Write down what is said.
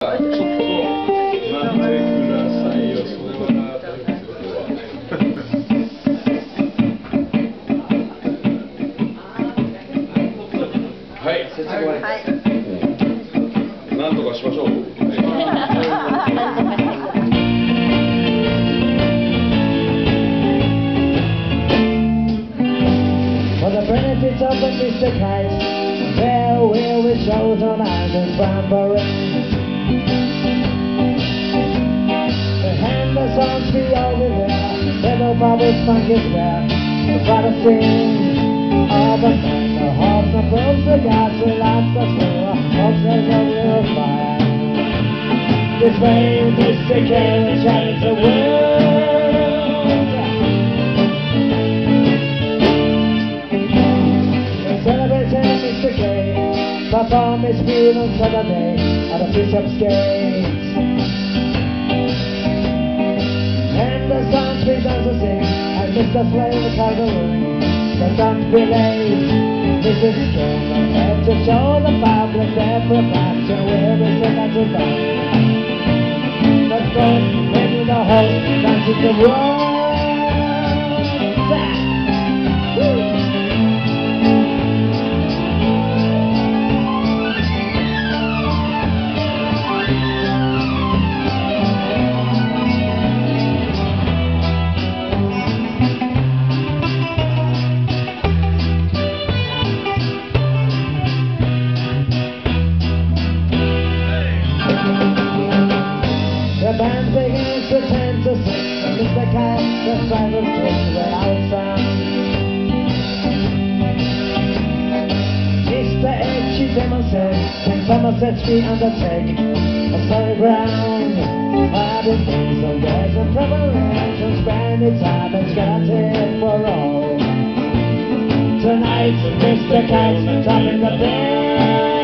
なんとかしましょう。 For the benefit of the Mr. Kite, there will be shows on Island Brambury. The Hendersons be over there, little Bobby's funk is there. The brother sings all the time, the horse and blows the gas, the lights the floor, hopes there's a little fire. This way, Mr. K will challenge the world. Perform his field on Saturday at the Bishop's Gates. And the songs we dance to sing, and Mr. Slay the cargoon. The don't be late, Mrs. King, and to show the public their perfection where we sing at the back. Let's go into the whole dance in the world. The band begins to tend to sing, and Mr. Cat just tries to swing without sound. Mr. H.G. demonstrates, and Somerset Street undertake a solid ground. Having things on gas and preparation, spending time and skeleton for all. Tonight, Mr. Cat's topping the band.